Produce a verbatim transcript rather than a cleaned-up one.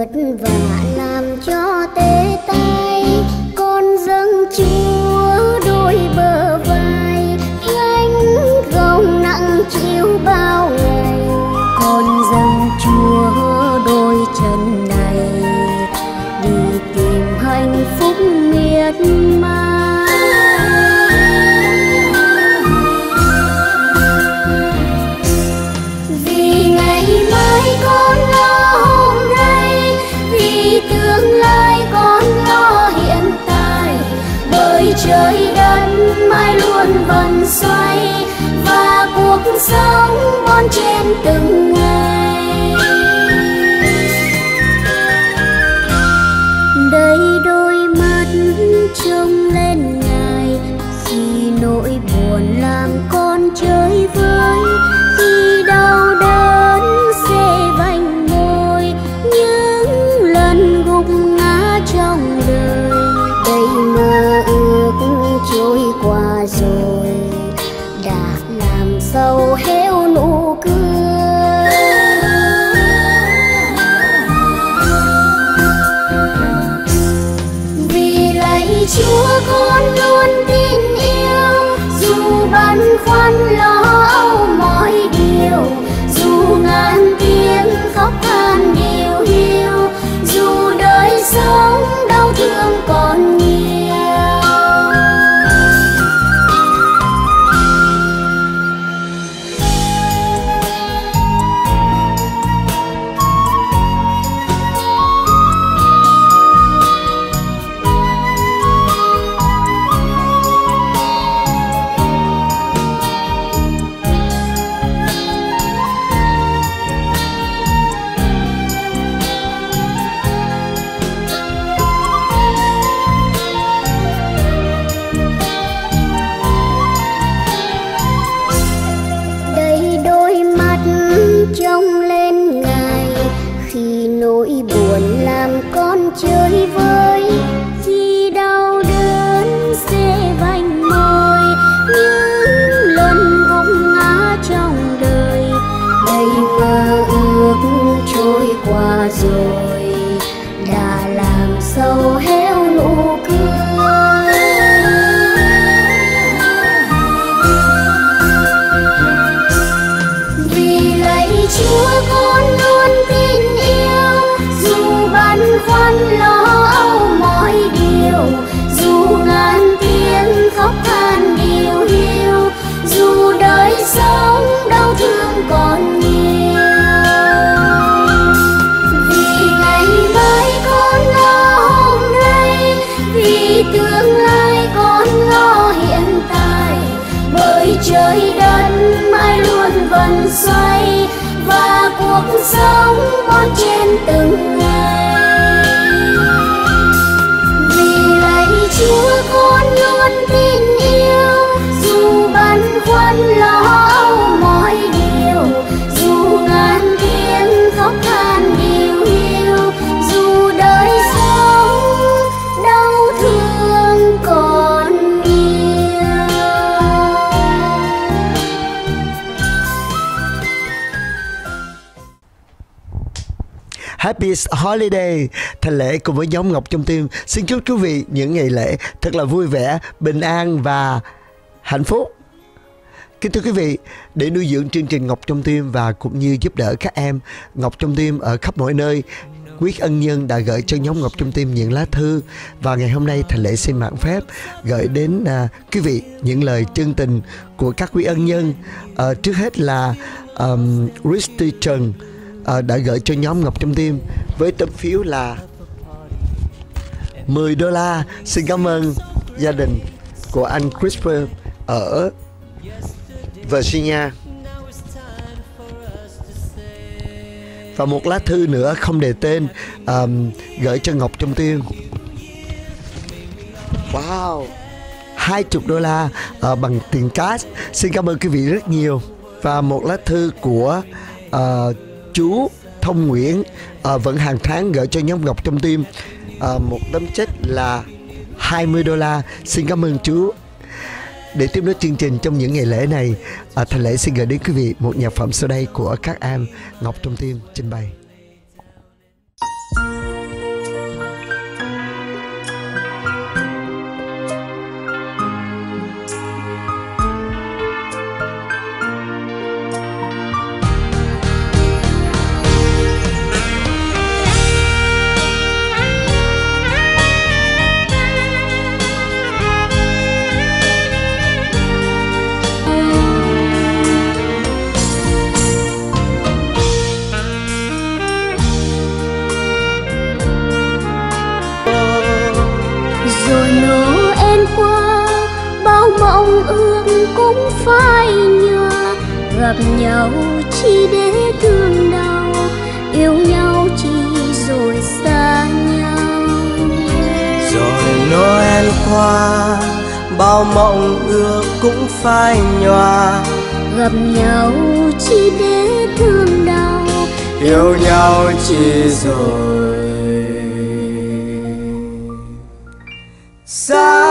vất vả làm cho tê tay, con dâng Chúa đôi bờ vai, gánh gồng nặng chịu bao ngày. Con dâng Chúa đôi chân này, đi tìm hạnh phúc miệt mài. Vì ngày mai con lo hôm nay, vì tương lai con lo hiện tại, bởi trời đất mãi luôn vần xoay và cuộc sống bon chen từng ngày. Đây đôi mắt trông lên Ngài, khi nỗi buồn làm con chơi với, khi đau đớn xê vành môi, những lần gục ngã trong đời. Đây mơ ước trôi qua rồi, đã làm sâu héo nụ cười. Vì lạy Chúa con luôn tin yêu, dù băn khoăn lo âu mọi điều, dù ngàn tiếng khóc than điều hiu, dù đời sống đau thương còn nhiều. Trông lên Ngài, khi nỗi buồn làm con chơi với, khi đau đớn xê vành môi, những lần gục ngã trong đời. Đây mơ ước trôi qua rồi, đã làm sâu héo nụ cười. Chúa con luôn tin yêu, dù băn khoăn lo âu mọi điều, dù ngàn tiếng khóc than điều hiu, dù đời sống đau thương còn nhiều. Vì ngày mai con lo hôm nay, vì tương lai con lo hiện tại, bởi trời đất mãi luôn vần xoay và cuộc sống bon chen từng ngày. Vì lạy Chúa con luôn tin yêu, dù băn khoăn lo âu mọi điều, dù ngàn tiếng khóc than điều hiu, dù đời sống đau thương còn nhiều. Happy Holiday, Thành Lễ cùng với nhóm Ngọc Trong Tim xin chúc quý vị những ngày lễ thật là vui vẻ, bình an và hạnh phúc. Kính thưa quý vị, để nuôi dưỡng chương trình Ngọc Trong Tim và cũng như giúp đỡ các em Ngọc Trong Tim ở khắp mọi nơi, quý ân nhân đã gửi cho nhóm Ngọc Trong Tim những lá thư, và ngày hôm nay Thành Lễ xin mạn phép gửi đến à, quý vị những lời chân tình của các quý ân nhân. À, trước hết là um, Christy Trần à, đã gửi cho nhóm Ngọc Trong Tim với tấm phiếu là mười đô la. Xin cảm ơn gia đình của anh Christopher ở Virginia. Và một lá thư nữa không đề tên um, gửi cho Ngọc Trong Tim. Wow, hai mươi đô la uh, bằng tiền cash. Xin cảm ơn quý vị rất nhiều. Và một lá thư của uh, chú Thông Nguyễn uh, vẫn hàng tháng gửi cho nhóm Ngọc Trong Tim uh, một tấm check là hai mươi đô la. Xin cảm ơn chú. Để tiếp nối chương trình trong những ngày lễ này, à, Thành Lễ xin gửi đến quý vị một nhạc phẩm sau đây của các em Ngọc Trong Tim trình bày. ước cũng phai nhòa. Gặp nhau chỉ để thương đau, yêu nhau chỉ rồi xa nhau. Rồi Noel qua, bao mộng ước cũng phai nhòa. Gặp nhau chỉ để thương đau, yêu nhau chỉ rồi xa.